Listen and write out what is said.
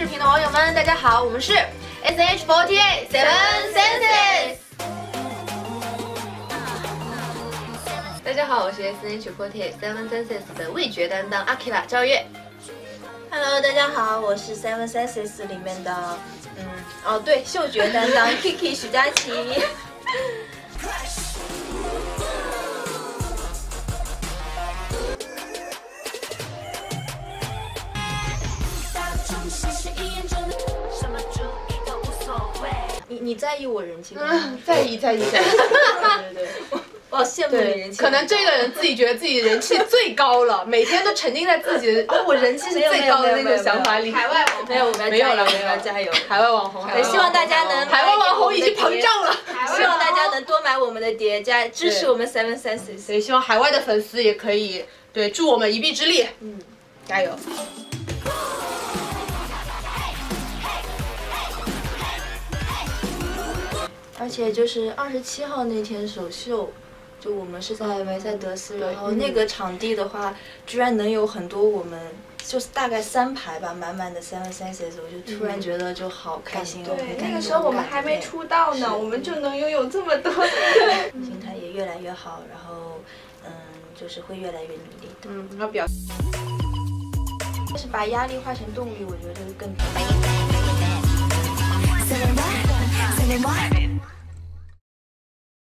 视频的网友们，大家好，我们是 SH48 Seven Senses。大家好，我是 SH48 Seven Senses 的味觉担当 Akira 赵月。 Hello， 大家好，我是 Seven Senses 里面的，嗅觉担当 Kiki 许佳琪。你在意我人气吗？ 在意。对。 我好羡慕你人气。 可能这个人自己觉得自己人气最高了，每天都沉浸在自己的我人气是最高的那种想法里。 海外网红没有，我们没有了， 我们要加油。 海外网红， 希望大家能海外网红已经膨胀了。 希望大家能多买我们的碟，加支持我们 Seven Senses。 所以希望海外的粉丝也可以助我们一臂之力。加油。 而且就是27号那天首秀，就我们是在维塞德斯，然后那个场地的话，居然能有很多我们就是大概3排吧，满满的 Seven Senses， 我就突然觉得就好开心哦。 对，那个时候我们还没出道呢，我们就能拥有这么多。 心态也越来越好，然后就是会越来越努力的。 然后但是把压力化成动力，我觉得这个更重要。